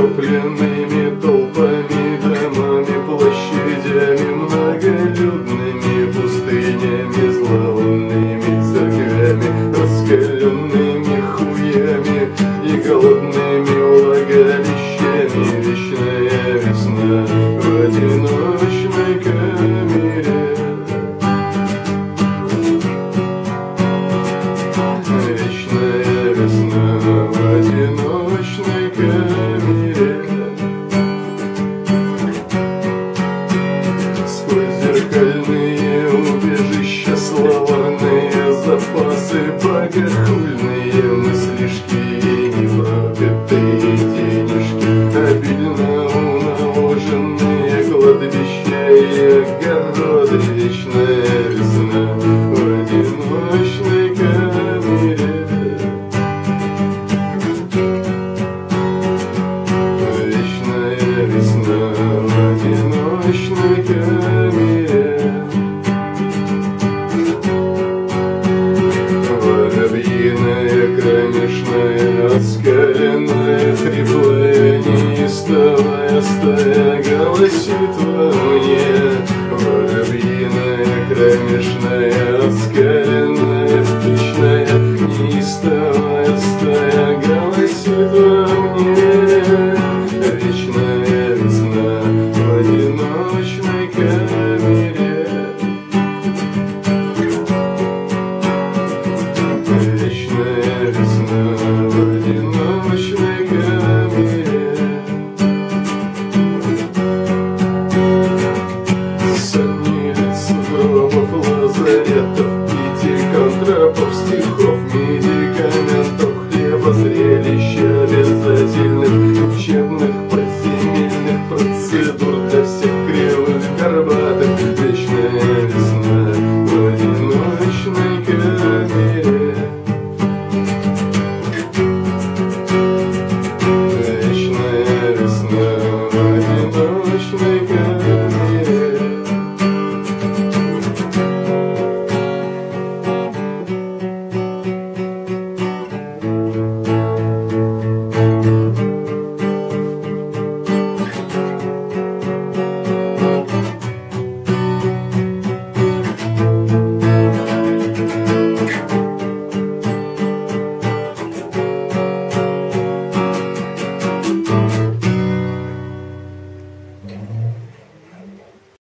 затопленными толпами, домами, площадями многолюдными, пустынями, зловонными церквями, раскаленными хуями и голодными влагалищами. Вечная весна в одиночной камере. Вечная весна в одиночной камере. Сквозь зеркальные убежища, словарные запасы, богохульные мыслишки и непропитые денежки, обильно уналоженные кладбища и огороды. Вечная весна в одиночной камере. Вечная весна в одиночной камере. Воробьиная, кромешная, оскаленная, хриплая, неистовая стая голосит во